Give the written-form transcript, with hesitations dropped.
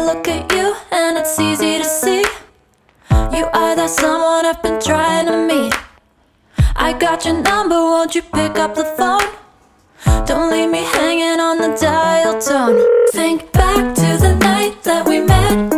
look at you and it's easy to see you are that someone I've been trying to meet. I got your number, won't you pick up the phone? Don't leave me hanging on the dial tone. Think back to the night that we met.